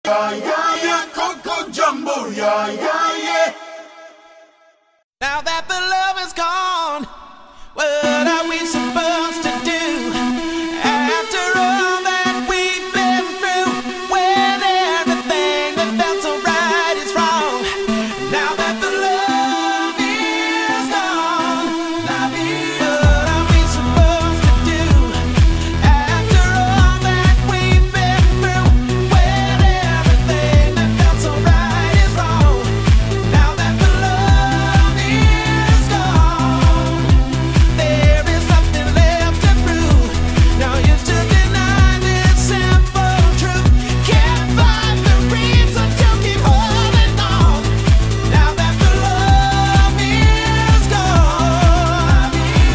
yeah, yeah, yeah, Coco Jumbo, yeah, yeah, yeah. Now that the love is gone, what are we supposed to do? After all that we've been through, when everything that felt so right is wrong. Now that the love is gone, what are we supposed to do? After all that we've been through, when everything that felt so right is wrong. Now that the love is gone, there is nothing left to prove. Now used to deny this simple truth. Can't find the reason to keep holding on. Now that the love is gone,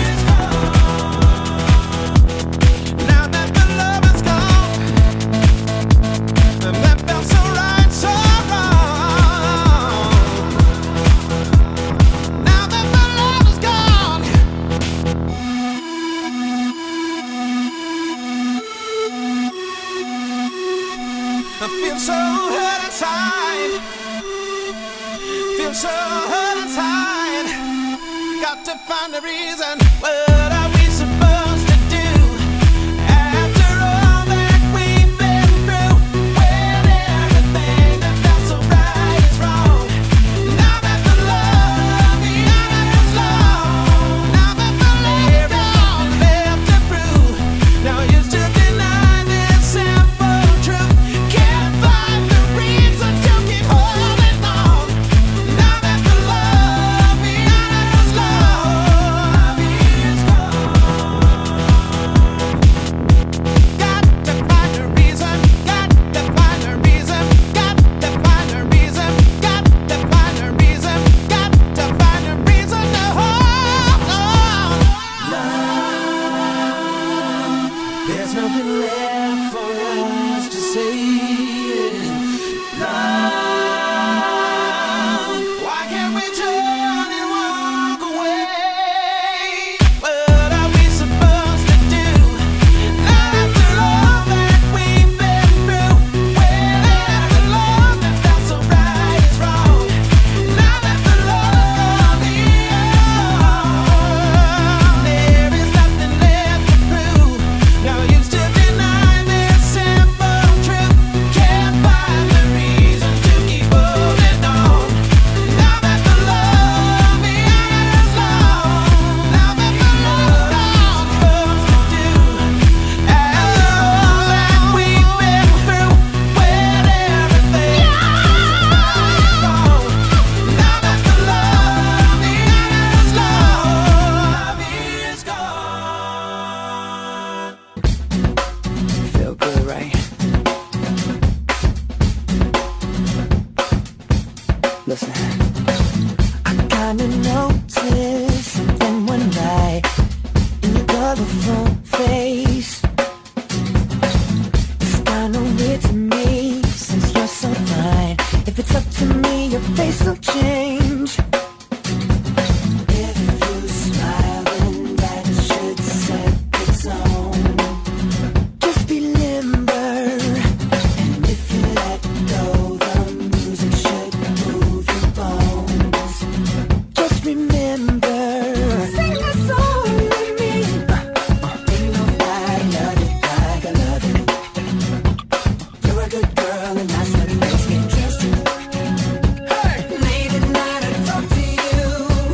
now that the love is gone, and that felt so right, so wrong. Now that the love is gone. I feel so hurt inside. Feel so hurt inside. Got to find a reason. What are we supposed to do? After all that we've been through, when everything that felt so right is wrong. Now that the love is gone, now that the love is gone, left to prove. Now used to deny this simple truth. Can't find the reason to keep holding on. Now that the love is gone, got to find a reason. Got to find a reason. Got to find a reason. Got to find a reason. Got to find a reason to hold on. There's nothing left for us to say. Love, why can't we turn and walk away? What are we supposed to do? After all that we've been through, when the love that felt so right is wrong. Now that the love is gone, there is nothing left to prove. Now used to deny this simple truth. Can't find the reason to keep holding on. Now that the love is gone, now that the love is supposed to do. After all that we've been through, when everything is wrong. Now that the love is gone. Feel good, right? Listen. I kinda noticed something one night in your colorful face. It's kinda weird to me since you're so fine. If it's up to me, your face will change. If you smile, then that should set the tone. Just be limber, and if you let go, the music should move your bones. Just remember, sing a song with me. Ain't nobody love you like I love you. You're a good girl, and that's what makes me trust you. Late at night I talk to you.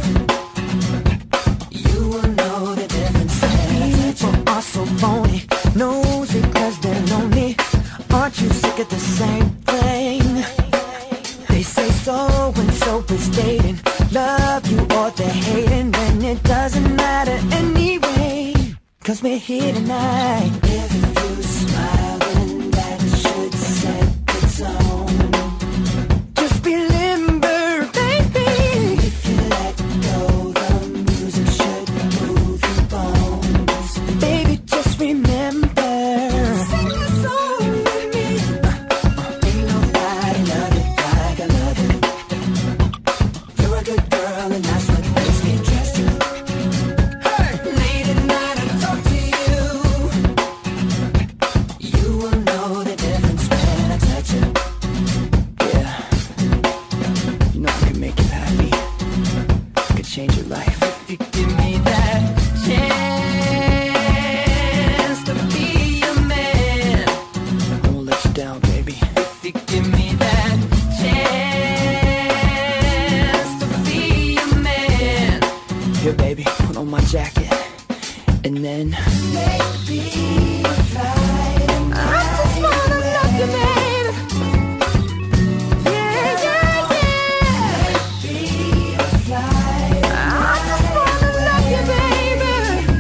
You will know the difference. People are so phony, nosy 'cause they're lonely. Aren't you sick of the same thing? They say so and so is dating, love you or they're hating, and it doesn't matter anyway, 'cause we're here tonight. If you smile, then that should set the tone. Just be limber, baby. If you let go, the music should move your bones. Baby, just remember, sing a song with me. Ain't nobody love you like I love you. You're a good girl, and that's what makes me trust you. Late at night I talk to you. you give me that chance to be a man? Here, baby, put on my jacket, and then Maybe fly. I just wanna love you, baby. Yeah, yeah, yeah. Maybe fly. I just wanna love you, baby.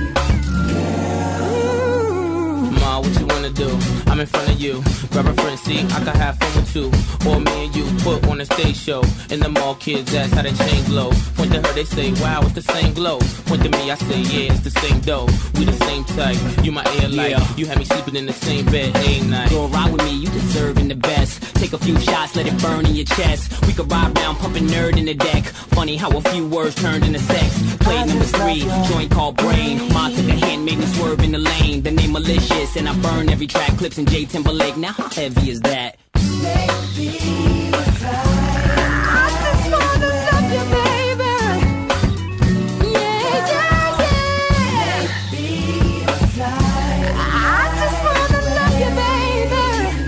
Ma, what you wanna do? I'm in front of you. Grab a friend, see, I can have fun with you. Or me and you put on a stage show. In the mall, kids ask how they chain glow. Point to her, they say, wow, it's the same glow. Point to me, I say, yeah, it's the same dough. We the same type, you my air light. Yeah. You had me sleeping in the same bed, ain't night. Go ride with me, you deserving the best. Take a few shots, let it burn in your chest. We could ride round, pumping nerd in the deck. Funny how a few words turned into sex. Play number 3, joint called Brain. Ma took a hand, made me swerve in the lane. The name malicious, and I burn every track. Clips in J Timberlake, now how heavy is that? Maybe fly. I just wanna love you, baby. Yeah, yeah, yeah. Maybe fly. I just wanna love you, baby.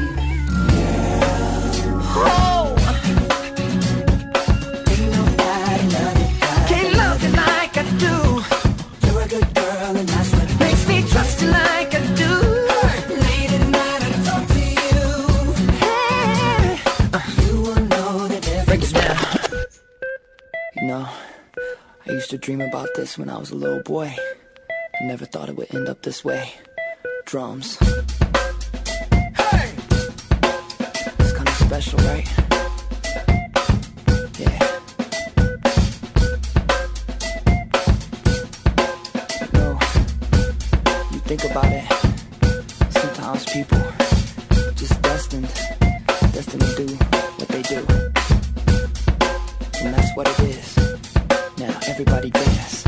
Oh, ain't nobody love you like can't love you like I do. you're a good girl, and that's what Makes me trust you like I do. late at night I talk to you. Hey. You will know the difference. Break it down. You know, I used to dream about this when I was a little boy. I never thought it would end up this way. Drums. Hey! It's kind of special, right? Yeah. No, you think about it. Sometimes people just destined to do what they do. And that's what it is. Now everybody dance.